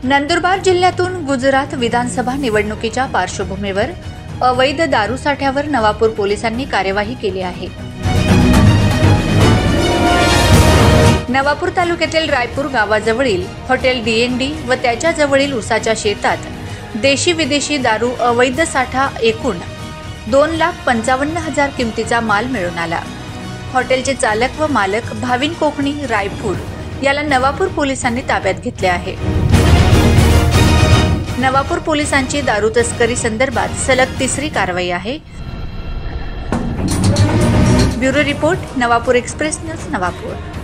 नंदुरबार जिल्ह्यातून गुजरात विधानसभा निवडणुकीच्या पार्श्वभूमीवर अवैध दारू साठ्यावर नवापूर पोलिसांनी कार्यवाही केली आहे। नवापूर तालुक्यातील रायपूर गावाजवळील हॉटेल DND व त्याच्या जवळील उसाच्या शेतात देशी विदेशी दारू अवैध साठा एकूण 2,55,000 किमतीचा माल मिळून आला। हॉटेलचे चालक व मालक भाविन कोकणी रायपूर याला नवापूर पोलिसांनी ताब्यात घेतले आहे। नवापूर पोलिसांची दारू तस्करी संदर्भात सलग तिसरी कारवाई आहे। Bureau report, Navapur express news, Navapur.